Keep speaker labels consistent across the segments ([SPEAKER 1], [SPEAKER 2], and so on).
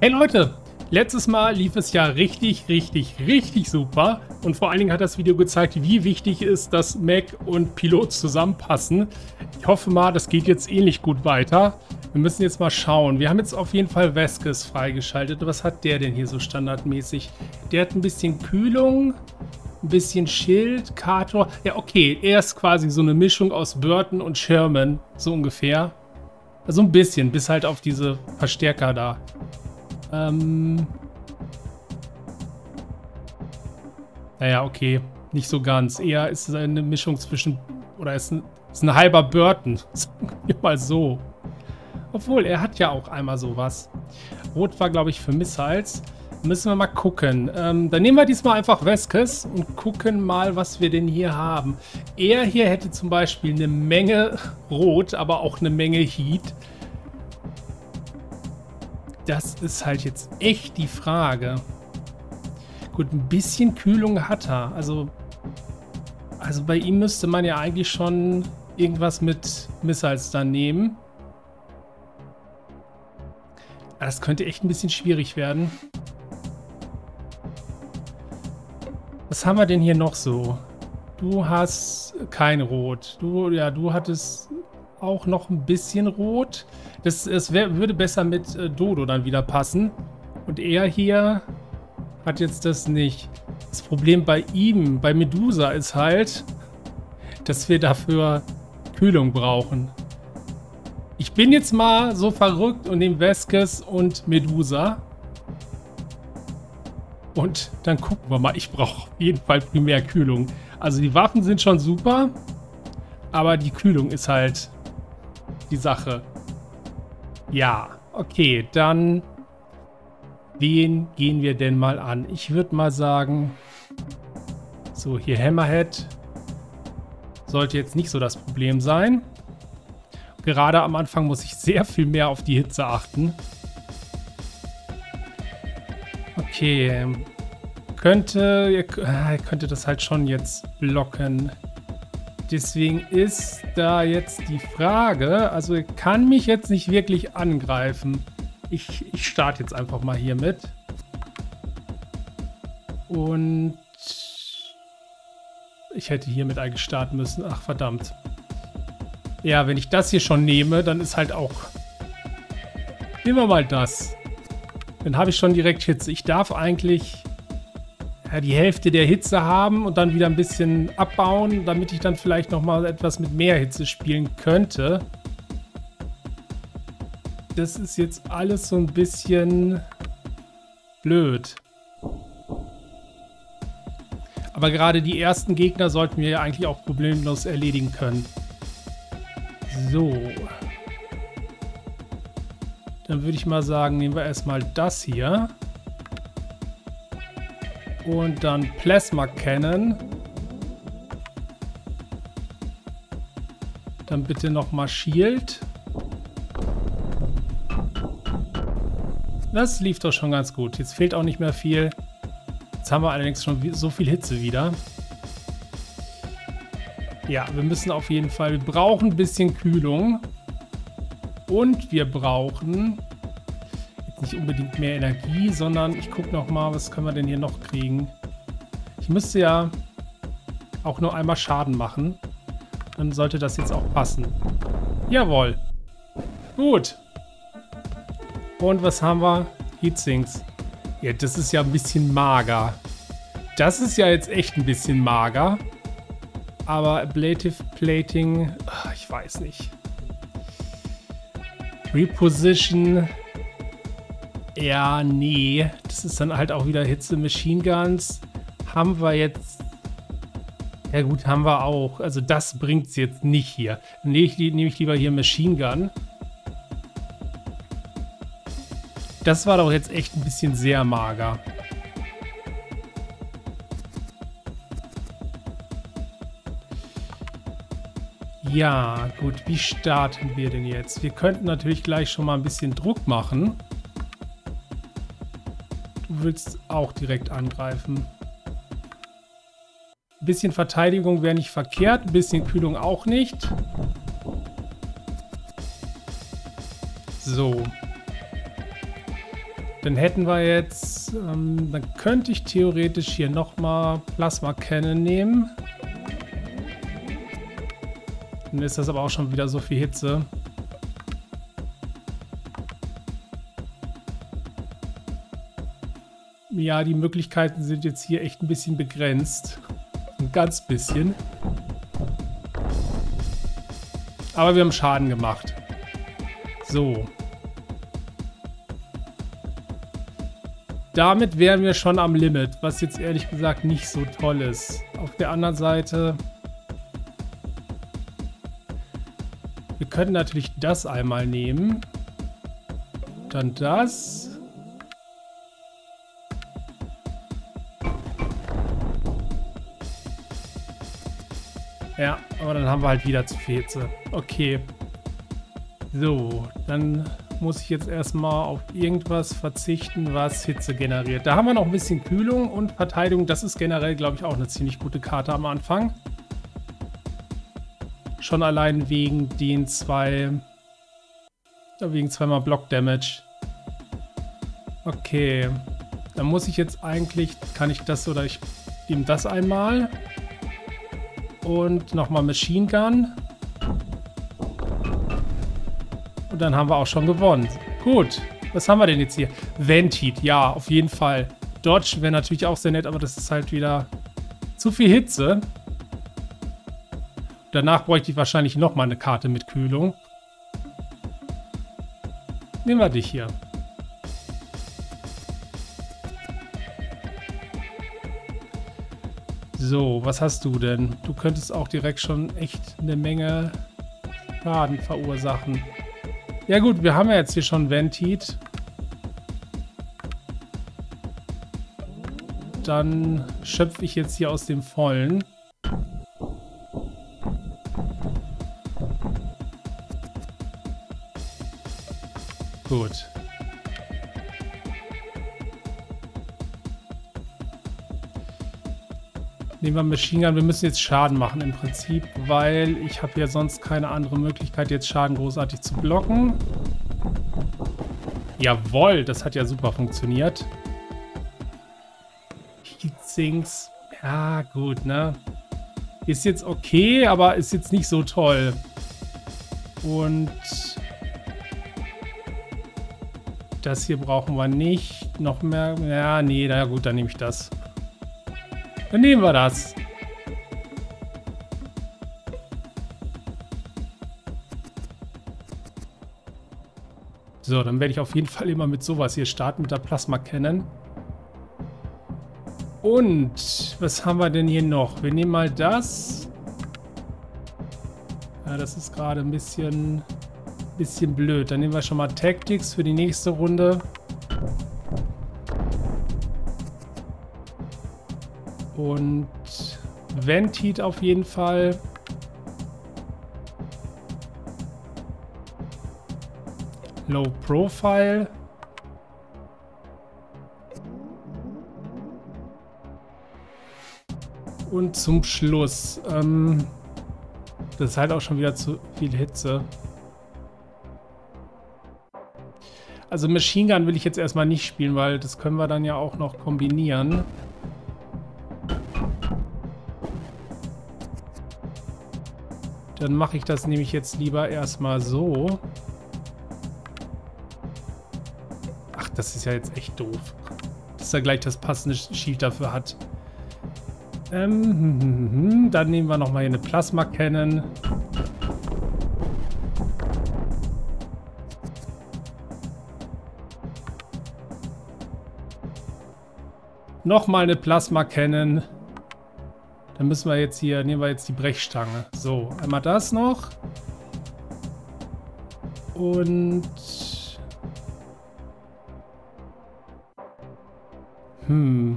[SPEAKER 1] Hey Leute, letztes Mal lief es ja richtig super und vor allen Dingen hat das Video gezeigt, wie wichtig ist, dass Mac und Pilot zusammenpassen. Ich hoffe mal, das geht jetzt ähnlich gut weiter. Wir müssen jetzt mal schauen. Wir haben jetzt auf jeden Fall Vasquez freigeschaltet. Was hat der denn hier so standardmäßig? Der hat ein bisschen Kühlung, ein bisschen Schild, Kator. Ja, okay, er ist quasi so eine Mischung aus Burton und Sherman, so ungefähr. Also ein bisschen, bis halt auf diese Verstärker da. Naja, okay. Nicht so ganz. Eher ist es eine Mischung zwischen... Oder ist ein halber Burton. Sagen wir mal so. Obwohl, er hat ja auch einmal sowas. Rot war, glaube ich, für Missiles. Müssen wir mal gucken. Dann nehmen wir diesmal einfach Vasquez und gucken mal, was wir denn hier haben. Er hier hätte zum Beispiel eine Menge Rot, aber auch eine Menge Heat. Das ist halt jetzt echt die Frage. Gut, ein bisschen Kühlung hat er. Also bei ihm müsste man ja eigentlich schon irgendwas mit Missiles dann nehmen. Das könnte echt ein bisschen schwierig werden. Was haben wir denn hier noch so? Du hast kein Rot. Du hattest auch noch ein bisschen Rot. Würde besser mit Dodo dann wieder passen. Und er hier hat jetzt das nicht. Das Problem bei ihm, bei Medusa, ist halt, dass wir dafür Kühlung brauchen. Ich bin jetzt mal so verrückt und nehme Vasquez und Medusa. Und dann gucken wir mal. Ich brauche auf jeden Fall primär Kühlung. Also die Waffen sind schon super, aber die Kühlung ist halt die Sache. Ja, okay, dann wen gehen wir denn mal an? Ich würde mal sagen, so hier Hammerhead sollte jetzt nicht so das Problem sein. Gerade am Anfang muss ich sehr viel mehr auf die Hitze achten. Okay, könnte das halt schon jetzt blocken. Deswegen ist da jetzt die Frage, also er kann mich jetzt nicht wirklich angreifen. Ich starte jetzt einfach mal hier mit. Und ich hätte hiermit eigentlich starten müssen. Ach, verdammt. Ja, wenn ich das hier schon nehme, dann ist halt auch... Nehmen wir mal das. Dann habe ich schon direkt Hitze. Ich darf eigentlich die Hälfte der Hitze haben und dann wieder ein bisschen abbauen, damit ich dann vielleicht nochmal etwas mit mehr Hitze spielen könnte. Das ist jetzt alles so ein bisschen blöd. Aber gerade die ersten Gegner sollten wir ja eigentlich auch problemlos erledigen können. So. Dann würde ich mal sagen, nehmen wir erstmal das hier. Und dann Plasma Cannon. Dann bitte nochmal Shield. Das lief doch schon ganz gut. Jetzt fehlt auch nicht mehr viel. Jetzt haben wir allerdings schon so viel Hitze wieder. Ja, wir müssen auf jeden Fall... Wir brauchen ein bisschen Kühlung. Und wir brauchen... Nicht unbedingt mehr Energie, sondern ich gucke noch mal, was können wir denn hier noch kriegen. Ich müsste ja auch nur einmal Schaden machen. Dann sollte das jetzt auch passen. Jawohl. Gut. Und was haben wir? Heatsinks. Ja, das ist ja ein bisschen mager. Das ist ja jetzt echt ein bisschen mager. Aber Ablative Plating, ich weiß nicht. Reposition... Ja, nee. Das ist dann halt auch wieder Hitze Machine Guns. Haben wir jetzt... Ja gut, haben wir auch. Also das bringt es jetzt nicht hier. Dann nehme ich lieber hier Machine Gun. Das war doch jetzt echt ein bisschen sehr mager. Ja, gut. Wie starten wir denn jetzt? Wir könnten natürlich gleich schon mal ein bisschen Druck machen. Du willst auch direkt angreifen. Ein bisschen Verteidigung wäre nicht verkehrt, ein bisschen Kühlung auch nicht. So. Dann hätten wir jetzt, dann könnte ich theoretisch hier nochmal Plasma Cannon nehmen. Dann ist das aber auch schon wieder so viel Hitze. Ja, die Möglichkeiten sind jetzt hier echt ein bisschen begrenzt. Ein ganz bisschen. Aber wir haben Schaden gemacht. So. Damit wären wir schon am Limit, was jetzt ehrlich gesagt nicht so toll ist. Auf der anderen Seite... Wir können natürlich das einmal nehmen. Dann das. Ja, aber dann haben wir halt wieder zu viel Hitze. Okay. So, dann muss ich jetzt erstmal auf irgendwas verzichten, was Hitze generiert. Da haben wir noch ein bisschen Kühlung und Verteidigung. Das ist generell, glaube ich, auch eine ziemlich gute Karte am Anfang. Schon allein wegen den wegen zweimal Block Damage. Okay. Dann muss ich jetzt eigentlich, kann ich das oder ich nehme das einmal. Und nochmal Machine Gun. Und dann haben wir auch schon gewonnen. Gut. Was haben wir denn jetzt hier? Ventit, ja, auf jeden Fall. Dodge wäre natürlich auch sehr nett, aber das ist halt wieder zu viel Hitze. Danach bräuchte ich wahrscheinlich nochmal eine Karte mit Kühlung. Nehmen wir dich hier. So, was hast du denn? Du könntest auch direkt schon echt eine Menge Schaden verursachen. Ja gut, wir haben ja jetzt hier schon Ventit. Dann schöpfe ich jetzt hier aus dem Vollen. Gut. Nehmen wir Machine Gun. Wir müssen jetzt Schaden machen im Prinzip, weil ich habe ja sonst keine andere Möglichkeit, jetzt Schaden großartig zu blocken. Jawohl, das hat ja super funktioniert. Heatsinks. Ja, gut, ne? Ist jetzt okay, aber ist jetzt nicht so toll. Und... das hier brauchen wir nicht. Noch mehr. Ja, nee, na gut, dann nehme ich das. Dann nehmen wir das. So, dann werde ich auf jeden Fall immer mit sowas hier starten, mit der Plasma Cannon. Und was haben wir denn hier noch? Wir nehmen mal das. Ja, das ist gerade ein bisschen blöd. Dann nehmen wir schon mal Tactics für die nächste Runde. Und Ventit auf jeden Fall. Low Profile. Und zum Schluss. Das ist halt auch schon wieder zu viel Hitze. Also Machine Gun will ich jetzt erstmal nicht spielen, weil das können wir dann ja auch noch kombinieren. Dann mache ich das nämlich jetzt lieber erstmal so. Ach, das ist ja jetzt echt doof. Dass er gleich das passende Shield dafür hat. Dann nehmen wir nochmal hier eine Plasma Cannon. Nochmal eine Plasma Cannon. Dann müssen wir jetzt hier, nehmen wir jetzt die Brechstange. So, einmal das noch. Und... nehmen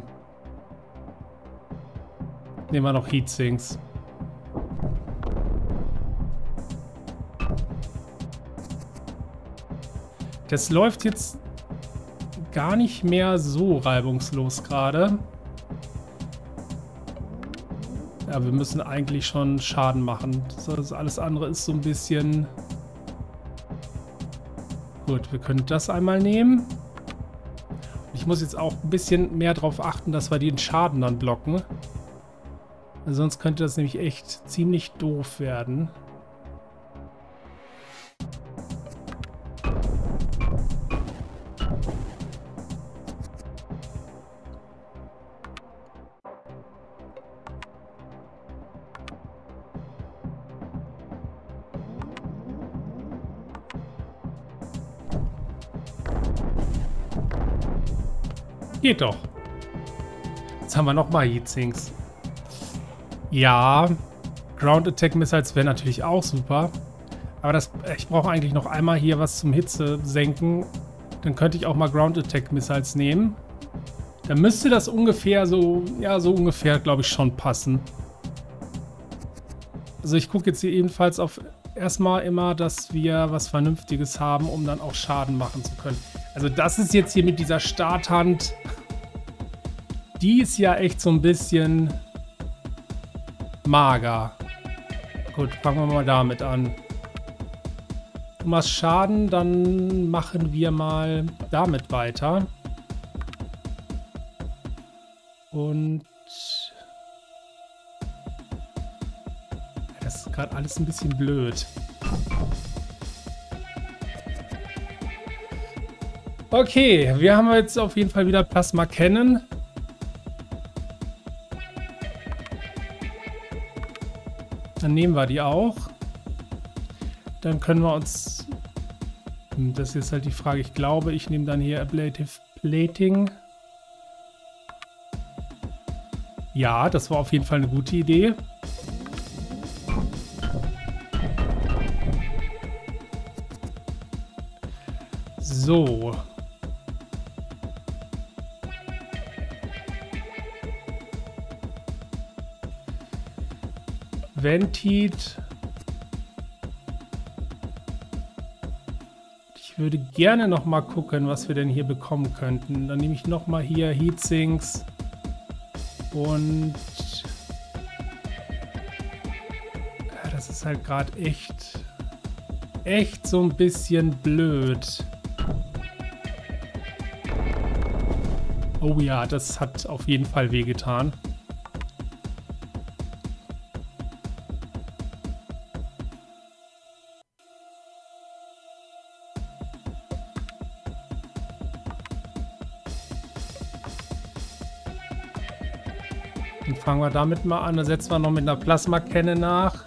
[SPEAKER 1] wir noch Heatsinks. Das läuft jetzt gar nicht mehr so reibungslos gerade. Ja, wir müssen eigentlich schon Schaden machen. Das alles andere ist so ein bisschen... Gut, wir können das einmal nehmen. ich muss jetzt auch ein bisschen mehr darauf achten, dass wir den Schaden dann blocken. Sonst könnte das nämlich echt ziemlich doof werden. Geht doch. Jetzt haben wir nochmal Heatsinks. Ja, Ground Attack Missiles wäre natürlich auch super. Aber ich brauche eigentlich noch einmal hier was zum Hitze senken. Dann könnte ich auch mal Ground Attack Missiles nehmen. Dann müsste das ungefähr so, ja, so ungefähr, glaube ich, schon passen. Also ich gucke jetzt hier ebenfalls auf erstmal immer, dass wir was Vernünftiges haben, um dann auch Schaden machen zu können. Also das ist jetzt hier mit dieser Starthand. Die ist ja echt so ein bisschen mager. Gut, fangen wir mal damit an. Du machst Schaden, dann machen wir mal damit weiter. Und das ist gerade alles ein bisschen blöd. Okay, wir haben jetzt auf jeden Fall wieder Plasma Cannon. Dann nehmen wir die auch. Dann können wir uns... Das ist halt die Frage. Ich glaube, ich nehme dann hier Ablative Plating. Ja, das war auf jeden Fall eine gute Idee. So. Ventit. Ich würde gerne noch mal gucken, was wir denn hier bekommen könnten. Dann nehme ich noch mal hier Heatsinks und ja, das ist halt gerade echt so ein bisschen blöd. Oh ja, das hat auf jeden Fall wehgetan. Dann fangen wir damit mal an. Dann setzen wir noch mit einer Plasma-Cannon nach.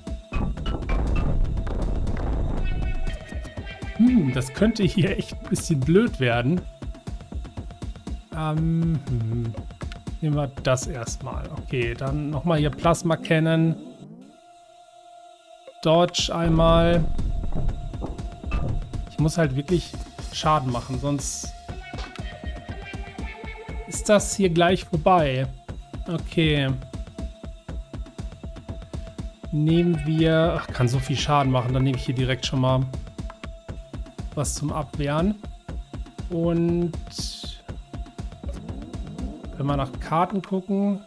[SPEAKER 1] Das könnte hier echt ein bisschen blöd werden. Nehmen wir das erstmal. Okay, dann nochmal hier Plasma-Cannon. Dodge einmal. Ich muss halt wirklich Schaden machen, sonst ist das hier gleich vorbei. Okay. Nehmen wir... Ach, kann so viel Schaden machen. Dann nehme ich hier direkt schon mal was zum Abwehren. Und wenn wir nach Karten gucken...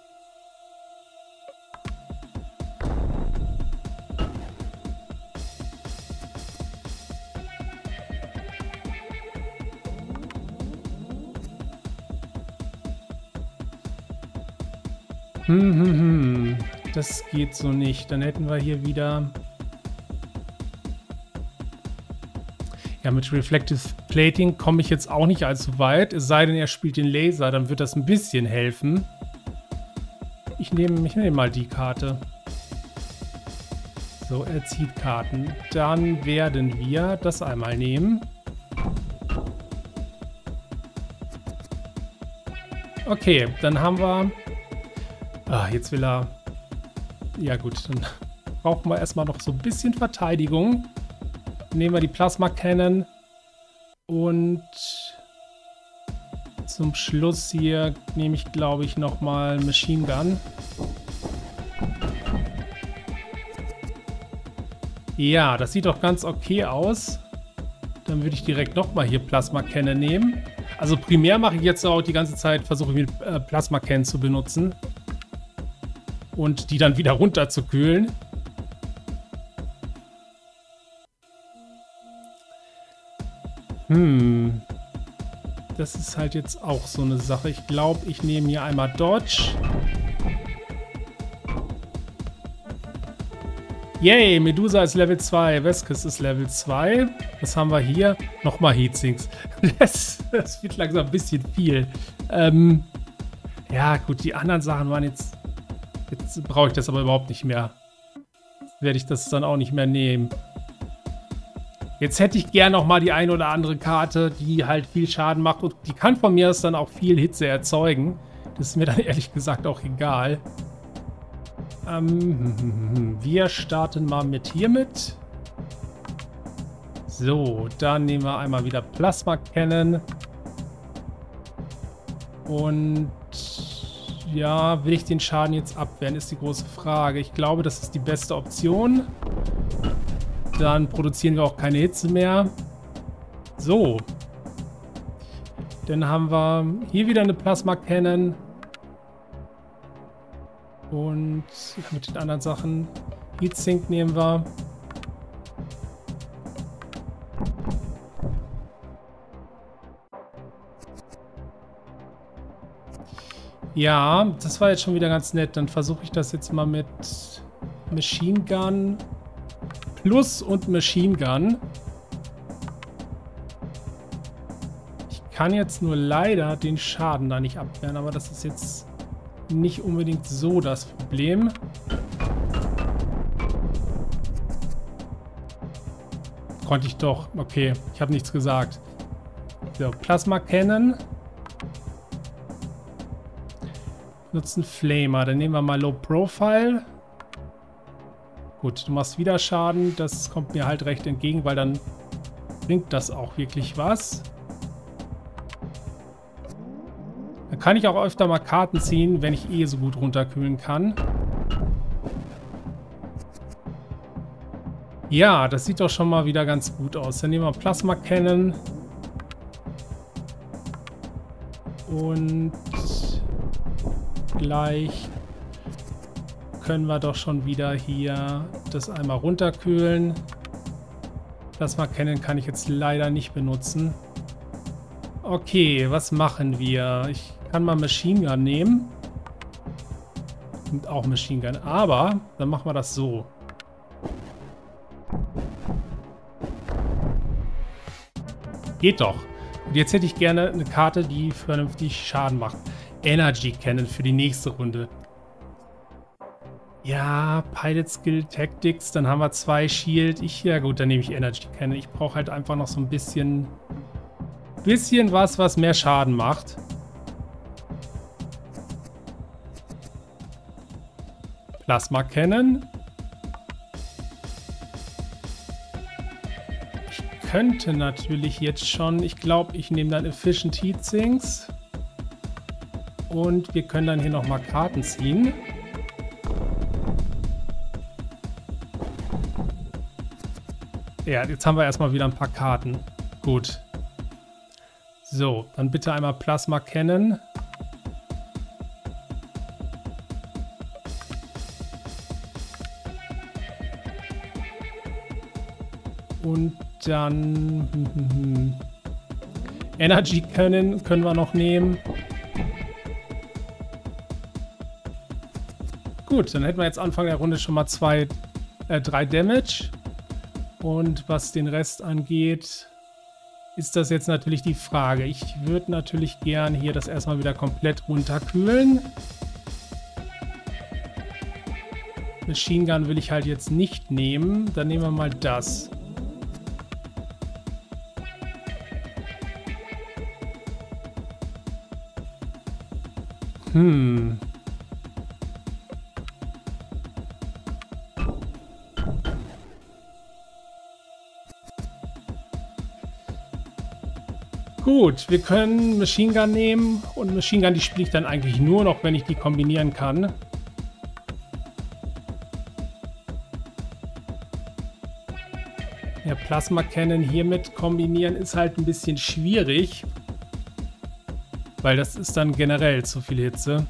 [SPEAKER 1] Das geht so nicht. Dann hätten wir hier wieder... Ja, mit Reflective Plating komme ich jetzt auch nicht allzu weit. Es sei denn, er spielt den Laser, dann wird das ein bisschen helfen. Ich nehme mal die Karte. So, er zieht Karten. Dann werden wir das einmal nehmen. Okay, dann haben wir... Ah, jetzt will er... Ja gut, dann brauchen wir erstmal noch so ein bisschen Verteidigung. Nehmen wir die Plasma Cannon. Und zum Schluss hier nehme ich, glaube ich, nochmal Machine Gun. Ja, das sieht doch ganz okay aus. Dann würde ich direkt nochmal hier Plasma Cannon nehmen. Also primär mache ich jetzt auch die ganze Zeit, versuche ich mit Plasma Cannon zu benutzen. Und die dann wieder runter zu kühlen. das ist halt jetzt auch so eine Sache. Ich glaube, ich nehme hier einmal Dodge. Yay, Medusa ist Level 2, Veskis ist Level 2. Was haben wir hier? Nochmal Heatsinks. Das wird langsam ein bisschen viel. Ja, gut, die anderen Sachen waren jetzt... Jetzt brauche ich das aber überhaupt nicht mehr. Werde ich das dann auch nicht mehr nehmen. Jetzt hätte ich gern nochmal die eine oder andere Karte, die halt viel Schaden macht. Und die kann von mir aus dann auch viel Hitze erzeugen. Das ist mir dann ehrlich gesagt auch egal. Wir starten mal hiermit. So, dann nehmen wir einmal wieder Plasma Cannon. Und ja, will ich den Schaden jetzt abwehren, ist die große Frage. Ich glaube, das ist die beste Option. Dann produzieren wir auch keine Hitze mehr. So. Dann haben wir hier wieder eine Plasma Cannon. Und mit den anderen Sachen. Heatsink nehmen wir. Ja, das war jetzt schon wieder ganz nett. Dann versuche ich das jetzt mal mit Machine Gun Plus und Machine Gun. Ich kann jetzt nur leider den Schaden da nicht abwehren, aber das ist jetzt nicht unbedingt so das Problem. Konnte ich doch. Okay, ich habe nichts gesagt. So, Plasma Cannon. Nutzen Flamer. Dann nehmen wir mal Low Profile. Gut, du machst wieder Schaden. Das kommt mir halt recht entgegen, weil dann bringt das auch wirklich was. Dann kann ich auch öfter mal Karten ziehen, wenn ich eh so gut runterkühlen kann. Ja, das sieht doch schon mal wieder ganz gut aus. Dann nehmen wir Plasma Cannon. Und gleich können wir doch schon wieder hier das einmal runterkühlen. Plasma Cannon kann ich jetzt leider nicht benutzen. Okay, was machen wir? Ich kann mal Machine Gun nehmen. Und auch Machine Gun. Aber dann machen wir das so. Geht doch. Und jetzt hätte ich gerne eine Karte, die vernünftig Schaden macht. Energy Cannon für die nächste Runde. Ja, Pilot Skill Tactics, dann haben wir 2 Shield. Ja gut, dann nehme ich Energy Cannon. Ich brauche halt einfach noch so ein bisschen was mehr Schaden macht. Plasma Cannon. Ich könnte natürlich jetzt schon, ich glaube, ich nehme dann Efficient Heatsinks. Und wir können dann hier nochmal Karten ziehen. Ja, jetzt haben wir erstmal wieder ein paar Karten. Gut. So, dann bitte einmal Plasma Cannon. Und dann Energy Cannon können wir noch nehmen. Gut, dann hätten wir jetzt Anfang der Runde schon mal 3 Damage. Und was den Rest angeht, ist das jetzt natürlich die Frage. Ich würde natürlich gern hier das erstmal wieder komplett runterkühlen. Machine Gun will ich halt jetzt nicht nehmen. Dann nehmen wir mal das. Gut, wir können Machine Gun nehmen und Machine Gun, die spiele ich dann eigentlich nur noch, wenn ich die kombinieren kann. Ja, Plasma Cannon hiermit kombinieren ist halt ein bisschen schwierig, weil das ist dann generell zu viel Hitze.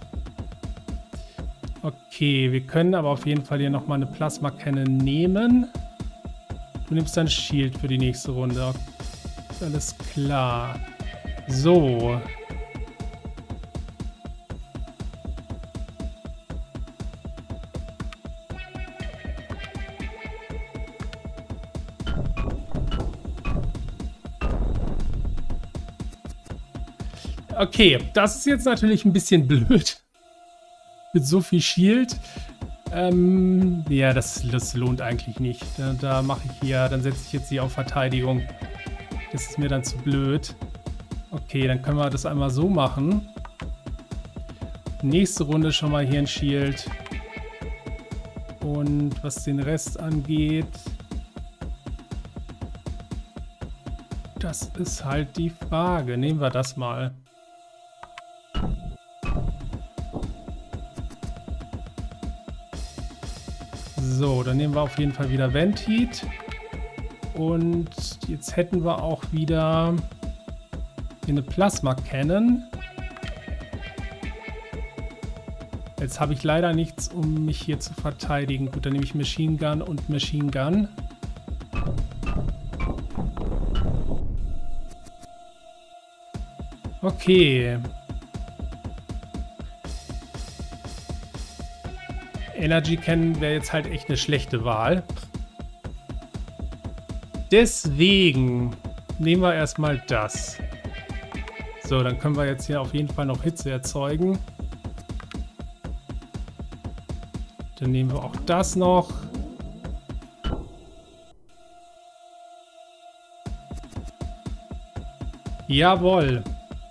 [SPEAKER 1] Okay, wir können aber auf jeden Fall hier nochmal eine Plasma Cannon nehmen. Du nimmst dann Shield für die nächste Runde. Alles klar. So. Okay, das ist jetzt natürlich ein bisschen blöd. Mit so viel Shield. Ja, das lohnt eigentlich nicht. Da mache ich hier, dann setze ich jetzt hier auf Verteidigung. Das ist mir dann zu blöd. Okay, dann können wir das einmal so machen. Nächste Runde schon mal hier ein Shield. Und was den Rest angeht, das ist halt die Frage. Nehmen wir das mal. So, dann nehmen wir auf jeden Fall wieder Ventheat. Und jetzt hätten wir auch wieder eine Plasma Cannon. Jetzt habe ich leider nichts, um mich hier zu verteidigen. Gut, dann nehme ich Machine Gun und Machine Gun. Okay. Energy Cannon wäre jetzt halt echt eine schlechte Wahl. Deswegen nehmen wir erstmal das. So, dann können wir jetzt hier auf jeden Fall noch Hitze erzeugen. Dann nehmen wir auch das noch. Jawohl.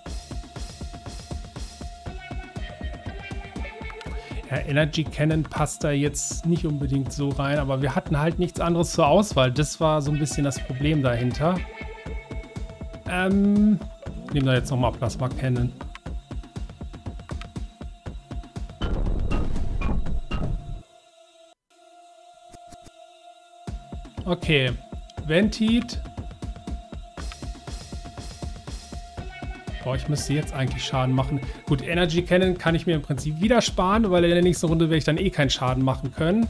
[SPEAKER 1] Ja, Energy Cannon passt da jetzt nicht unbedingt so rein, aber wir hatten halt nichts anderes zur Auswahl. Das war so ein bisschen das Problem dahinter. Nehmen wir jetzt nochmal Plasma Cannon. Okay, Ventheat. Boah, ich müsste jetzt eigentlich Schaden machen. Gut, Energy Cannon kann ich mir im Prinzip wieder sparen, weil in der nächsten Runde werde ich dann eh keinen Schaden machen können.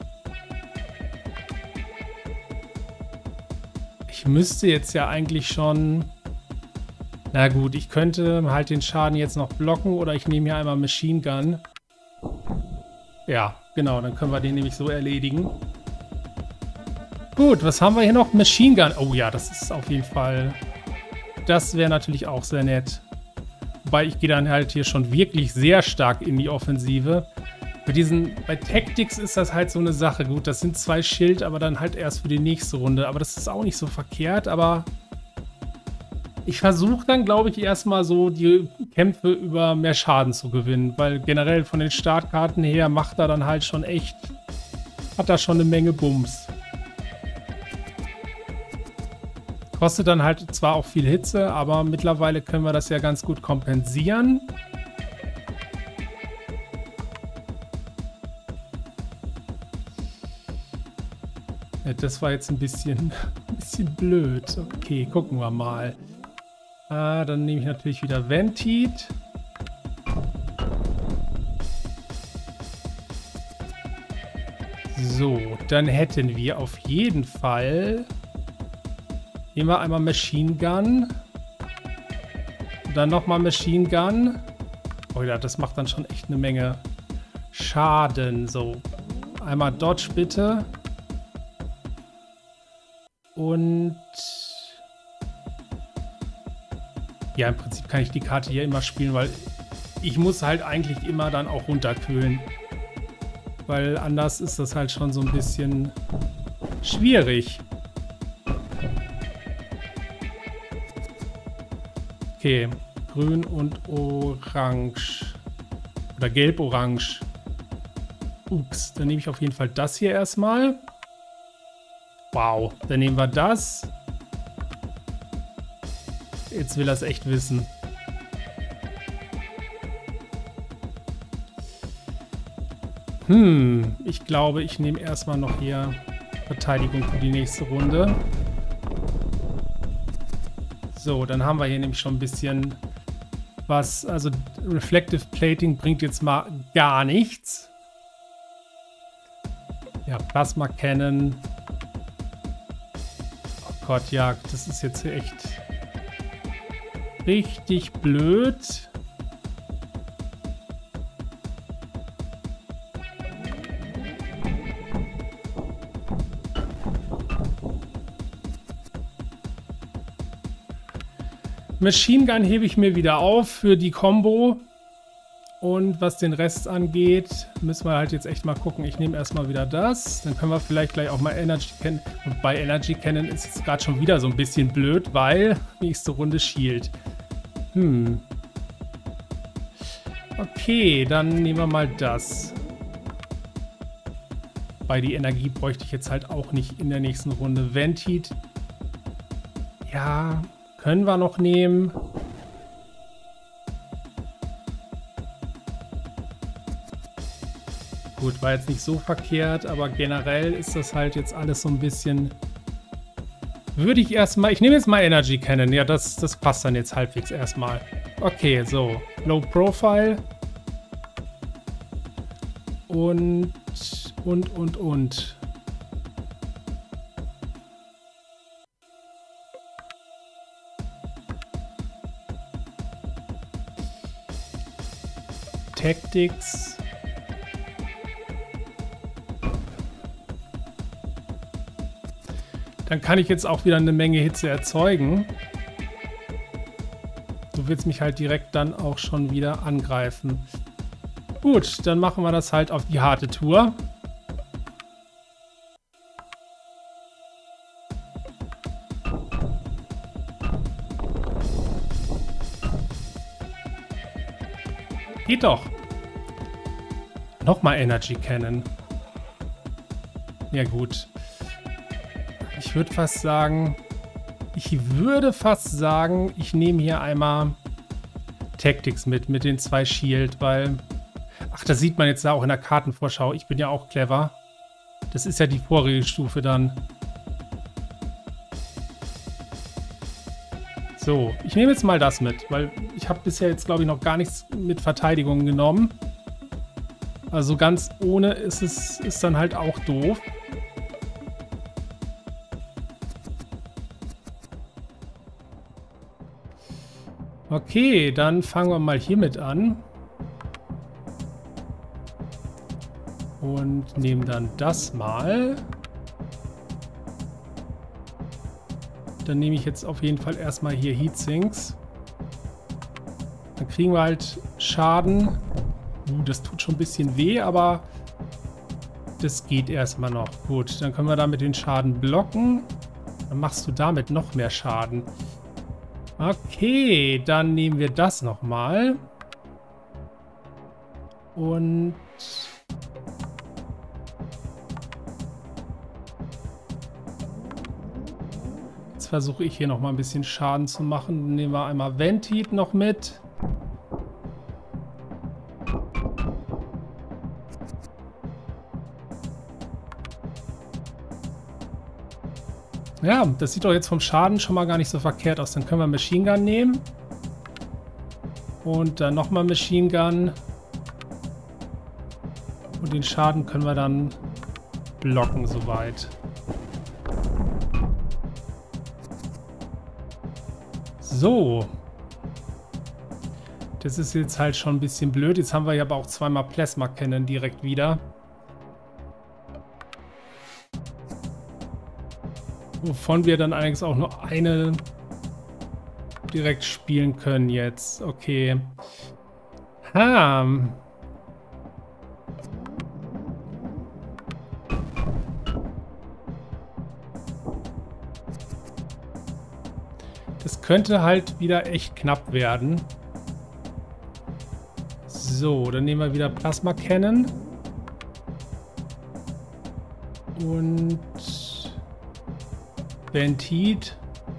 [SPEAKER 1] Ich müsste jetzt ja eigentlich schon... Na gut, ich könnte halt den Schaden jetzt noch blocken oder ich nehme hier einmal Machine Gun. Ja, genau, dann können wir den nämlich so erledigen. Gut, was haben wir hier noch? Machine Gun. Oh ja, das ist auf jeden Fall... Das wäre natürlich auch sehr nett. Wobei ich gehe dann halt hier schon wirklich sehr stark in die Offensive. Bei Tactics ist das halt so eine Sache. Gut, das sind 2 Schild, aber dann halt erst für die nächste Runde. Aber das ist auch nicht so verkehrt, aber ich versuche dann, glaube ich, erstmal so die Kämpfe über mehr Schaden zu gewinnen. Weil generell von den Startkarten her macht er dann halt schon echt, hat er schon eine Menge Bums. Kostet dann halt zwar auch viel Hitze, aber mittlerweile können wir das ja ganz gut kompensieren. Ja, das war jetzt ein bisschen blöd. Okay, gucken wir mal. Dann nehme ich natürlich wieder Ventheat. So, dann hätten wir auf jeden Fall... Nehmen wir einmal Machine Gun. Und dann nochmal Machine Gun. Oh ja, das macht dann schon echt eine Menge Schaden. So, einmal Dodge bitte. Und... Ja, im Prinzip kann ich die Karte hier immer spielen, weil ich muss halt eigentlich immer dann auch runterkühlen. Weil anders ist das halt schon so ein bisschen schwierig. Okay, grün und orange. Oder gelb-orange. Ups, dann nehme ich auf jeden Fall das hier erstmal. Wow, dann nehmen wir das. Jetzt will er es echt wissen. Ich glaube, ich nehme erstmal noch hier Verteidigung für die nächste Runde. So, dann haben wir hier nämlich schon ein bisschen was. Also Reflective Plating bringt jetzt mal gar nichts. Ja, Plasma Cannon. Oh Gott, ja, das ist jetzt echt richtig blöd. Machine Gun hebe ich mir wieder auf für die Combo. Und was den Rest angeht, müssen wir halt jetzt echt mal gucken. Ich nehme erstmal wieder das. Dann können wir vielleicht gleich auch mal Energy Cannon. Und bei Energy Cannon ist es gerade schon wieder so ein bisschen blöd, weil nächste Runde Shield. Okay, dann nehmen wir mal das. Weil die Energie bräuchte ich jetzt halt auch nicht in der nächsten Runde. Ventit. Ja, können wir noch nehmen. Gut, war jetzt nicht so verkehrt, aber generell ist das halt jetzt alles so ein bisschen... Würde ich erstmal... Ich nehme jetzt mal Energy Cannon. Ja, das passt dann jetzt halbwegs erstmal. Okay, so. Low Profile. Und. Tactics. Dann kann ich jetzt auch wieder eine Menge Hitze erzeugen. Du willst mich halt direkt dann auch schon wieder angreifen. Gut, dann machen wir das halt auf die harte Tour. Geht doch. Nochmal Energy Cannon. Ja gut. Ich würde fast sagen, ich nehme hier einmal Tactics mit den 2 Shield, weil, ach, das sieht man jetzt da auch in der Kartenvorschau. Ich bin ja auch clever. Das ist ja die vorige Stufe dann. So, ich nehme jetzt mal das mit, weil ich habe bisher jetzt, glaube ich, noch gar nichts mit Verteidigung genommen. Also ganz ohne ist dann halt auch doof. Okay, dann fangen wir mal hiermit an. Und nehmen dann das mal. Dann nehme ich jetzt auf jeden Fall erstmal hier Heatsinks. Dann kriegen wir halt Schaden. Das tut schon ein bisschen weh, aber das geht erstmal noch. Gut, dann können wir damit den Schaden blocken. Dann machst du damit noch mehr Schaden. Okay, dann nehmen wir das nochmal. Und... jetzt versuche ich hier nochmal ein bisschen Schaden zu machen. Dann nehmen wir einmal Ventit noch mit. Ja, das sieht doch jetzt vom Schaden schon mal gar nicht so verkehrt aus. Dann können wir Machine Gun nehmen. Und dann nochmal Machine Gun. Und den Schaden können wir dann blocken soweit. So. Das ist jetzt halt schon ein bisschen blöd. Jetzt haben wir ja aber auch zweimal Plasma Cannon direkt wieder. Wovon wir dann allerdings auch nur eine direkt spielen können jetzt. Okay. Das könnte halt wieder echt knapp werden. So, dann nehmen wir wieder Plasma Cannon. Und Ventit.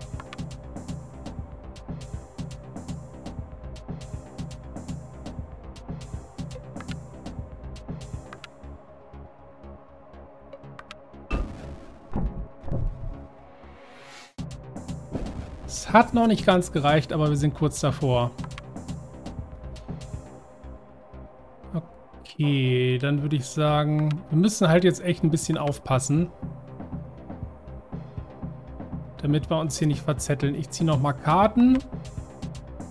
[SPEAKER 1] Es hat noch nicht ganz gereicht, aber wir sind kurz davor. Okay, dann würde ich sagen, wir müssen halt jetzt echt ein bisschen aufpassen. Damit wir uns hier nicht verzetteln. Ich ziehe nochmal Karten.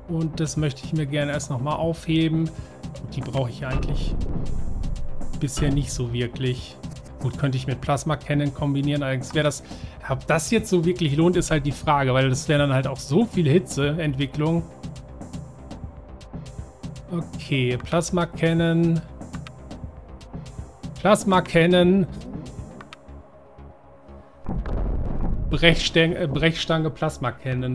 [SPEAKER 1] Und das möchte ich mir gerne erst nochmal aufheben. Die brauche ich eigentlich bisher nicht so wirklich. Gut, könnte ich mit Plasma Cannon kombinieren. Allerdings wäre das... Ob das jetzt so wirklich lohnt, ist halt die Frage. Weil das wäre dann halt auch so viel Hitzeentwicklung. Okay, Plasma Cannon. Plasma Cannon. Brechstange Plasma Cannon.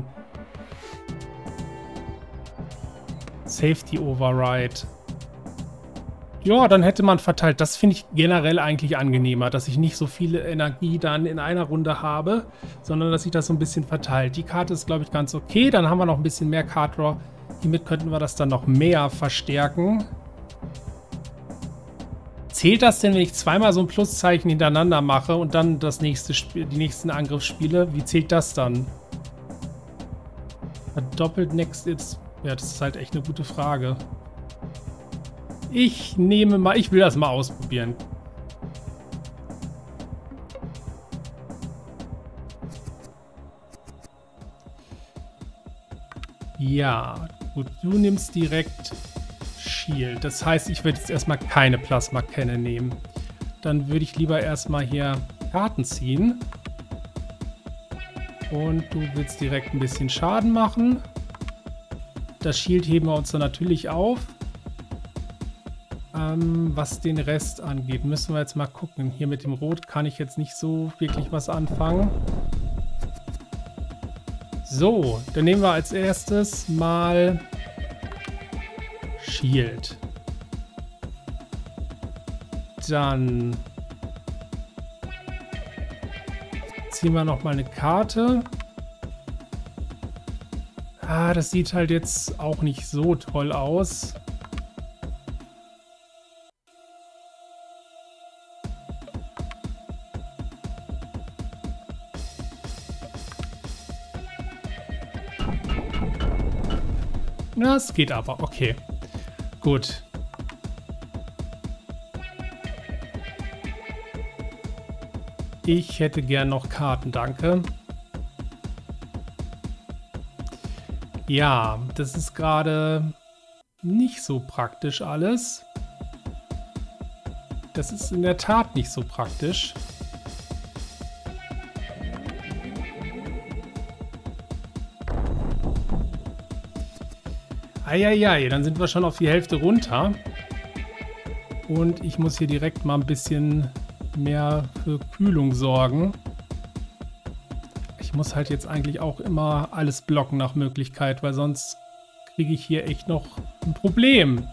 [SPEAKER 1] Safety Override. Ja, dann hätte man verteilt. Das finde ich generell eigentlich angenehmer, dass ich nicht so viele Energie dann in einer Runde habe, sondern dass sich das so ein bisschen verteilt. Die Karte ist, glaube ich, ganz okay. Dann haben wir noch ein bisschen mehr Card Draw. Hiermit könnten wir das dann noch mehr verstärken. Zählt das denn, wenn ich zweimal so ein Pluszeichen hintereinander mache und dann das nächste Spiel, die nächsten Angriffsspiele? Wie zählt das dann? Doppelt next ist... Ja, das ist halt echt eine gute Frage. Ich will das mal ausprobieren. Ja, gut, du nimmst direkt Shield. Das heißt, ich werde jetzt erstmal keine Plasma Cannon nehmen. Dann würde ich lieber erstmal hier Karten ziehen. Und du willst direkt ein bisschen Schaden machen. Das Shield heben wir uns dann natürlich auf. Was den Rest angeht, müssen wir jetzt mal gucken. Hier mit dem Rot kann ich jetzt nicht so wirklich was anfangen. So, dann nehmen wir als erstes mal Shield. Dann ziehen wir nochmal eine Karte. Ah, das sieht halt jetzt auch nicht so toll aus. Na, es geht aber. Okay. Gut. Ich hätte gern noch Karten, danke. Ja, das ist gerade nicht so praktisch alles. Das ist in der Tat nicht so praktisch. Eieiei, dann sind wir schon auf die Hälfte runter. Und ich muss hier direkt mal ein bisschen mehr für Kühlung sorgen. Ich muss halt jetzt eigentlich auch immer alles blocken nach Möglichkeit, weil sonst kriege ich hier echt noch ein Problem.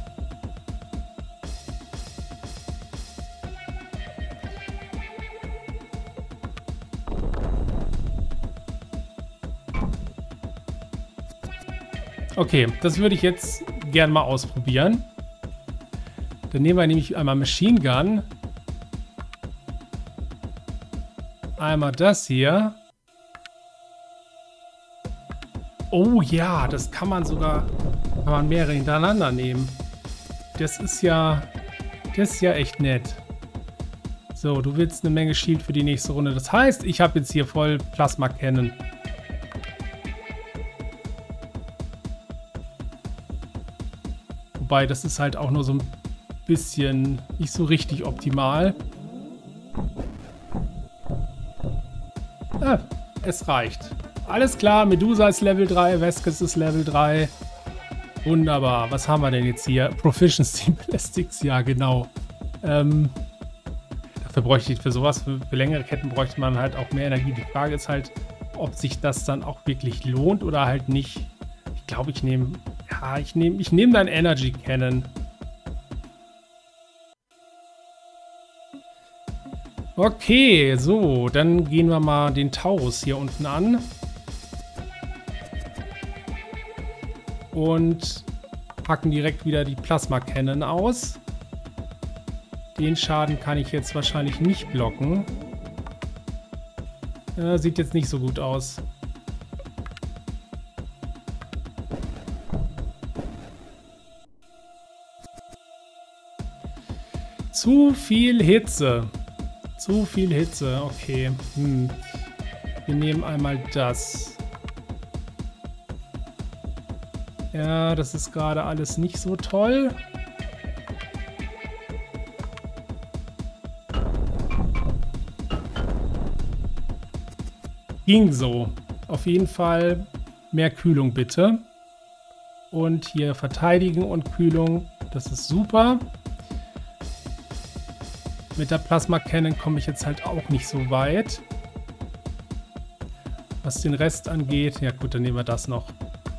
[SPEAKER 1] Okay, das würde ich jetzt gern mal ausprobieren. Dann nehmen wir nämlich einmal Machine Gun. Einmal das hier. Oh ja, das kann man sogar, kann man mehrere hintereinander nehmen. Das ist ja echt nett. So, du willst eine Menge Shield für die nächste Runde. Das heißt, ich habe jetzt hier voll Plasma Cannon. Wobei, das ist halt auch nur so ein bisschen nicht so richtig optimal. Ah, es reicht. Alles klar, Medusa ist Level 3, Veskes ist Level 3. Wunderbar. Was haben wir denn jetzt hier? Proficiency Ballistics, ja genau. Dafür bräuchte ich für sowas, für längere Ketten bräuchte man halt auch mehr Energie. Die Frage ist halt, ob sich das dann auch wirklich lohnt oder halt nicht. Ich glaube, ich nehme dann Energy Cannon. Okay, so, dann gehen wir mal den Taurus hier unten an. Und packen direkt wieder die Plasma Cannon aus. Den Schaden kann ich jetzt wahrscheinlich nicht blocken. Sieht jetzt nicht so gut aus. Zu viel Hitze. Zu viel Hitze, okay. Wir nehmen einmal das. Ja, das ist gerade alles nicht so toll. Ging so. Auf jeden Fall mehr Kühlung bitte. Und hier verteidigen und Kühlung. Das ist super. Mit der Plasma Cannon komme ich jetzt halt auch nicht so weit. Was den Rest angeht, ja gut, dann nehmen wir das noch.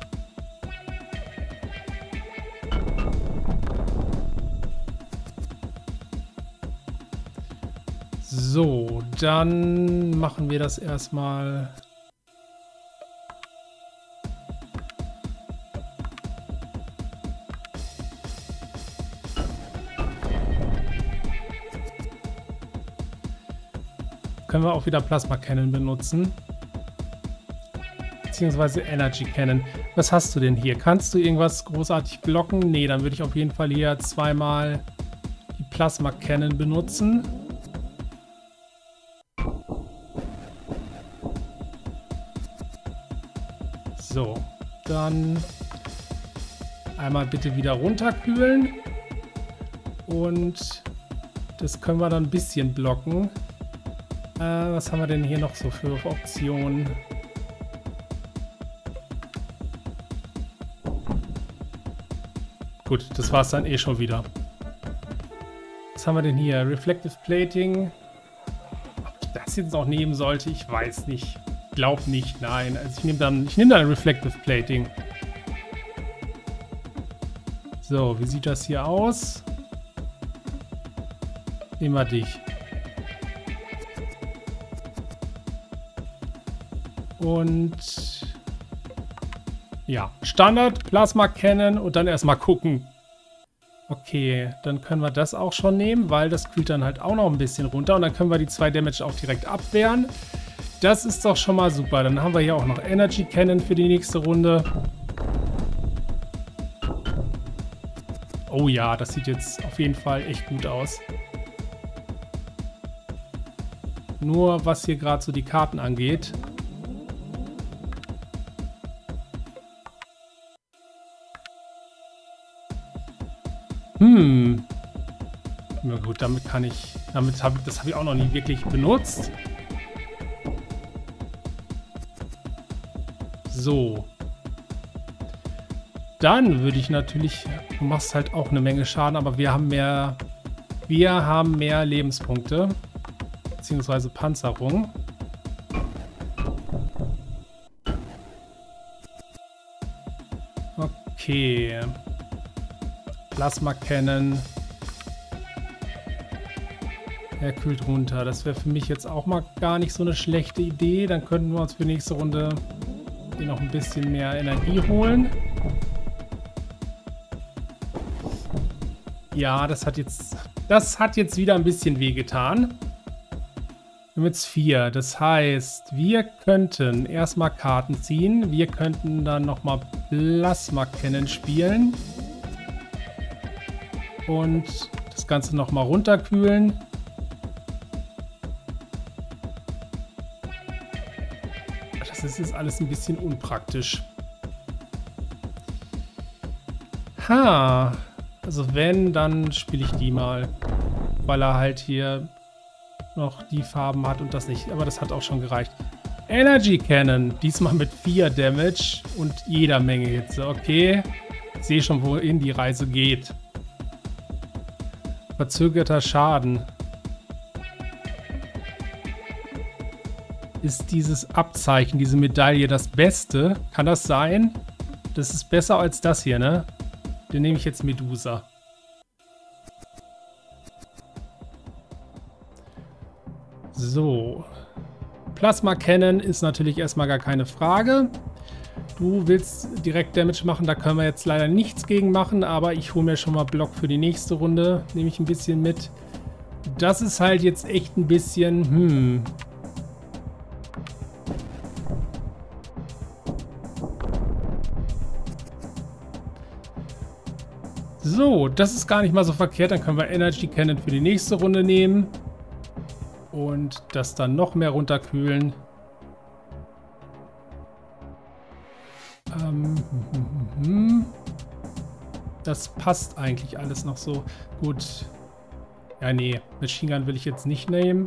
[SPEAKER 1] So, dann machen wir das erstmal. Können wir auch wieder Plasma Cannon benutzen. Beziehungsweise Energy Cannon. Was hast du denn hier? Kannst du irgendwas großartig blocken? Nee, dann würde ich auf jeden Fall hier zweimal die Plasma Cannon benutzen. So, dann einmal bitte wieder runterkühlen. Und das können wir dann ein bisschen blocken. Was haben wir denn hier noch so für Optionen? Gut, das war es dann eh schon wieder. Was haben wir denn hier? Reflective Plating. Ob ich das jetzt noch nehmen sollte, ich weiß nicht. Glaub nicht, nein. Also ich nehme dann Reflective Plating. So, wie sieht das hier aus? Nehmen wir dich. Und ja, Standard, Plasma Cannon und dann erstmal gucken. Okay, dann können wir das auch schon nehmen, weil das kühlt dann halt auch noch ein bisschen runter und dann können wir die 2 Damage auch direkt abwehren. Das ist doch schon mal super. Dann haben wir hier auch noch Energy Cannon für die nächste Runde. Oh ja, das sieht jetzt auf jeden Fall echt gut aus. Nur was hier gerade so die Karten angeht. Na gut, das habe ich auch noch nie wirklich benutzt. So. Dann würde ich natürlich, du machst halt auch eine Menge Schaden, aber wir haben mehr Lebenspunkte. Beziehungsweise Panzerung. Okay. Plasma Cannon. Er kühlt runter. Das wäre für mich jetzt auch mal gar nicht so eine schlechte Idee. Dann könnten wir uns für die nächste Runde hier noch ein bisschen mehr Energie holen. Ja, das hat jetzt wieder ein bisschen wehgetan. Wir haben jetzt 4. Das heißt, wir könnten erstmal Karten ziehen. Wir könnten dann nochmal Plasma Cannon spielen. Und das Ganze nochmal runterkühlen. Das ist alles ein bisschen unpraktisch. Ha. Also wenn, dann spiele ich die mal. Weil er halt hier noch die Farben hat und das nicht. Aber das hat auch schon gereicht. Energy Cannon. Diesmal mit 4 Damage und jeder Menge Hitze. Okay. Ich sehe schon, wohin die Reise geht. Verzögerter Schaden. Ist dieses Abzeichen, diese Medaille das Beste? Kann das sein? Das ist besser als das hier, ne? Den nehme ich jetzt Medusa. So. Plasma Cannon ist natürlich erstmal gar keine Frage. Du willst direkt Damage machen, da können wir jetzt leider nichts gegen machen, aber ich hole mir schon mal Block für die nächste Runde. Nehme ich ein bisschen mit. Das ist halt jetzt echt ein bisschen, So, das ist gar nicht mal so verkehrt. Dann können wir Energy Cannon für die nächste Runde nehmen. Und das dann noch mehr runterkühlen. Das passt eigentlich alles noch so gut. Ja, nee, Machine Gun will ich jetzt nicht nehmen.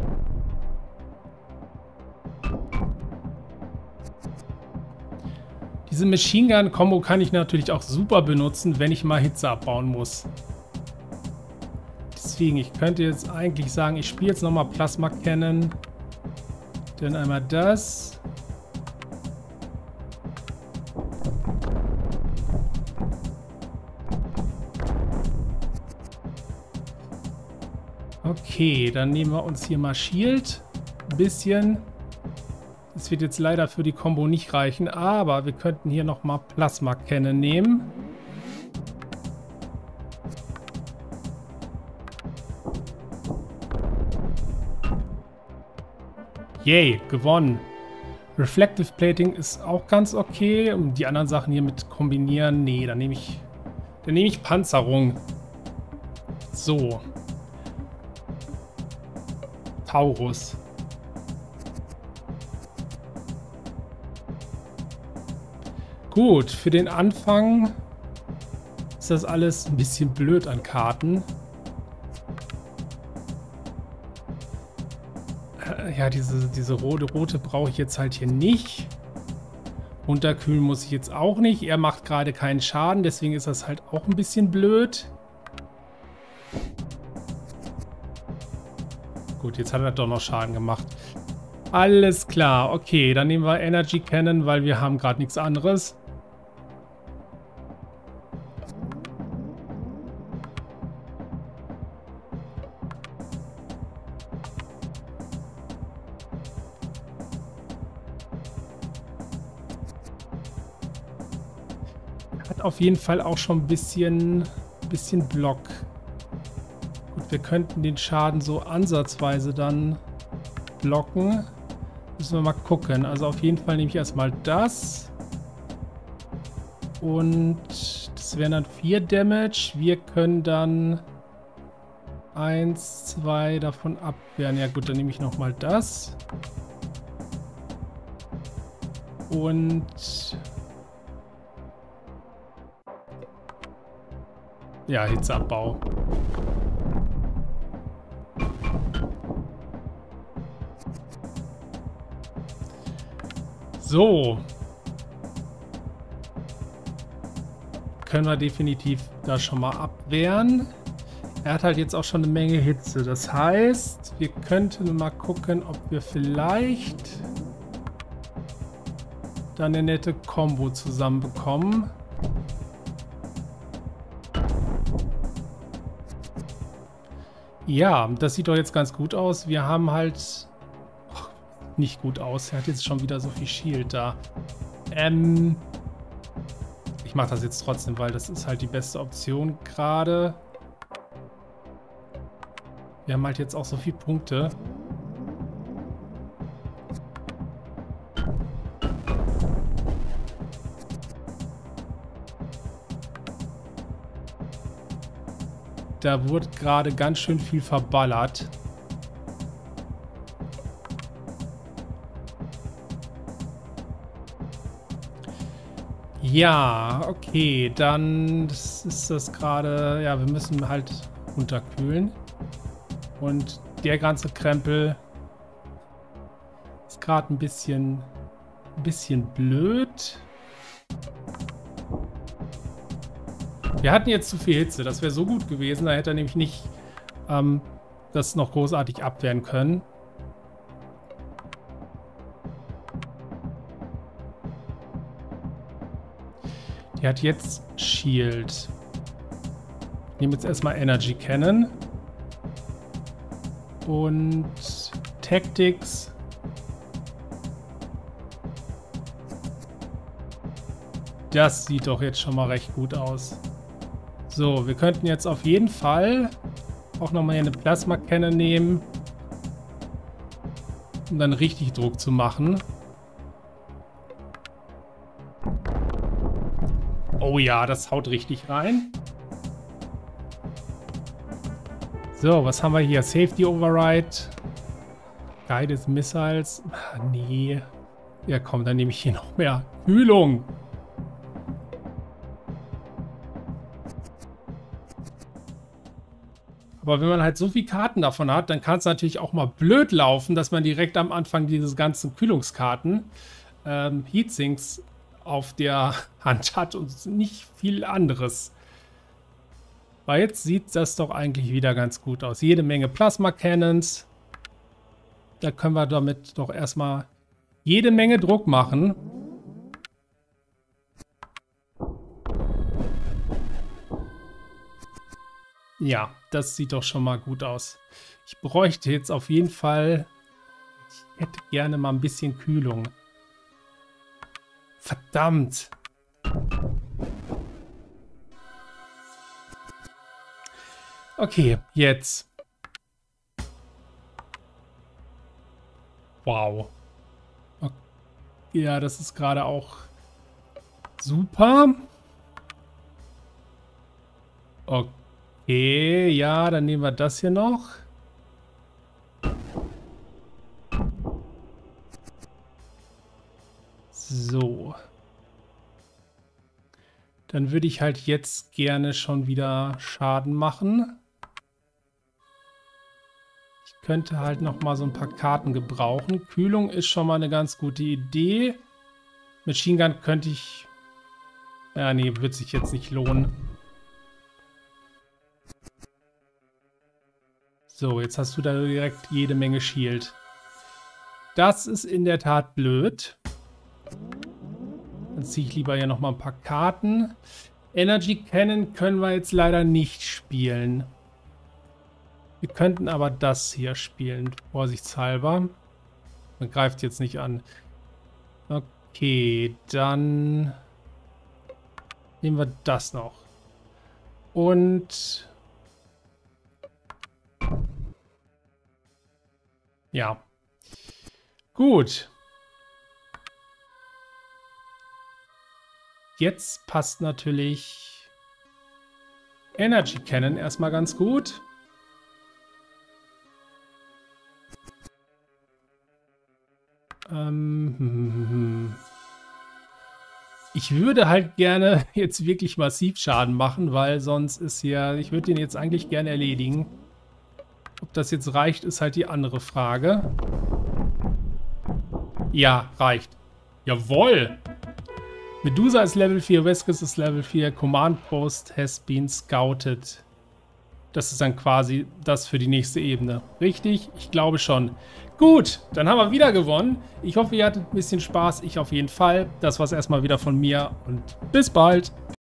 [SPEAKER 1] Diese Machine Gun-Kombo kann ich natürlich auch super benutzen, wenn ich mal Hitze abbauen muss. Deswegen, ich könnte jetzt eigentlich sagen, ich spiele jetzt nochmal Plasma Cannon. Dann einmal das. Okay, dann nehmen wir uns hier mal Shield. Ein bisschen. Das wird jetzt leider für die Combo nicht reichen, aber wir könnten hier nochmal Plasma Cannon nehmen. Yay, gewonnen. Reflective Plating ist auch ganz okay. Und die anderen Sachen hier mit kombinieren, nee, dann nehme ich Panzerung. So. Taurus. Gut, für den Anfang ist das alles ein bisschen blöd an Karten. Ja, diese rote brauche ich jetzt halt hier nicht. Runterkühlen muss ich jetzt auch nicht. Er macht gerade keinen Schaden, deswegen ist das halt auch ein bisschen blöd. Gut, jetzt hat er doch noch Schaden gemacht. Alles klar, okay, dann nehmen wir Energy Cannon, weil wir haben gerade nichts anderes. Hat auf jeden Fall auch schon ein bisschen Block. Gut, wir könnten den Schaden so ansatzweise dann blocken. Müssen wir mal gucken. Also auf jeden Fall nehme ich erstmal das. Und das wären dann 4 Damage. Wir können dann 1, 2 davon abwehren. Ja gut, dann nehme ich nochmal das. Und ja, Hitzeabbau. So. Können wir definitiv da schon mal abwehren. Er hat halt jetzt auch schon eine Menge Hitze. Das heißt, wir könnten mal gucken, ob wir vielleicht da eine nette Combo zusammenbekommen. Ja, das sieht doch jetzt ganz gut aus. Wir haben halt nicht gut aus. Er hat jetzt schon wieder so viel Shield da. Ich mache das jetzt trotzdem, weil das ist halt die beste Option gerade. Wir haben halt jetzt auch so viele Punkte. Da wurde gerade ganz schön viel verballert. Ja, okay, dann ist das gerade... Ja, wir müssen halt runterkühlen. Und der ganze Krempel ist gerade ein bisschen blöd. Wir hatten jetzt zu viel Hitze, das wäre so gut gewesen, da hätte er nämlich nicht das noch großartig abwehren können. Die hat jetzt Shield. Ich nehme jetzt erstmal Energy Cannon. Und Tactics. Das sieht doch jetzt schon mal recht gut aus. So, wir könnten jetzt auf jeden Fall auch nochmal eine Plasma Cannon nehmen, um dann richtig Druck zu machen. Oh ja, das haut richtig rein. So, was haben wir hier? Safety Override. Guided Missiles. Nee. Ja komm, dann nehme ich hier noch mehr Kühlung. Aber wenn man halt so viele Karten davon hat, dann kann es natürlich auch mal blöd laufen, dass man direkt am Anfang diese ganzen Kühlungskarten, Heatsinks auf der Hand hat und nicht viel anderes. Weil jetzt sieht das doch eigentlich wieder ganz gut aus. Jede Menge Plasma Cannons. Da können wir damit doch erstmal jede Menge Druck machen. Ja, das sieht doch schon mal gut aus. Ich bräuchte jetzt auf jeden Fall... Ich hätte gerne mal ein bisschen Kühlung. Verdammt! Okay, jetzt. Wow. Okay. Ja, das ist gerade auch super. Okay, ja, dann nehmen wir das hier noch. So. Dann würde ich halt jetzt gerne schon wieder Schaden machen. Ich könnte halt noch mal so ein paar Karten gebrauchen. Kühlung ist schon mal eine ganz gute Idee. Machine Gun könnte ich... Ja, nee, wird sich jetzt nicht lohnen. So, jetzt hast du da direkt jede Menge Shield. Das ist in der Tat blöd. Dann ziehe ich lieber ja noch mal ein paar Karten. Energy Cannon können wir jetzt leider nicht spielen. Wir könnten aber das hier spielen, vorsichtshalber. Man greift jetzt nicht an. Okay, dann nehmen wir das noch. Und ja. Gut. Jetzt passt natürlich Energy Cannon erstmal ganz gut. Ich würde halt gerne jetzt wirklich massiv Schaden machen, weil sonst ist hier... Ich würde den jetzt eigentlich gerne erledigen. Ob das jetzt reicht, ist halt die andere Frage. Ja, reicht. Jawohl! Medusa ist Level 4, Veskis ist Level 4, Command Post has been scouted. Das ist dann quasi das für die nächste Ebene. Richtig? Ich glaube schon. Gut, dann haben wir wieder gewonnen. Ich hoffe, ihr hattet ein bisschen Spaß. Ich auf jeden Fall. Das war's erstmal wieder von mir und bis bald.